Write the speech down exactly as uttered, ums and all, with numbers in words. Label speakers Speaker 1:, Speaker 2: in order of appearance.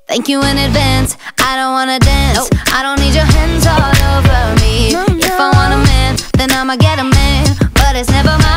Speaker 1: Thank you in advance, I don't wanna dance. Nope. I don't need your hands all over me. No, no. If I want a man, then I'ma get a man, but it's never mine.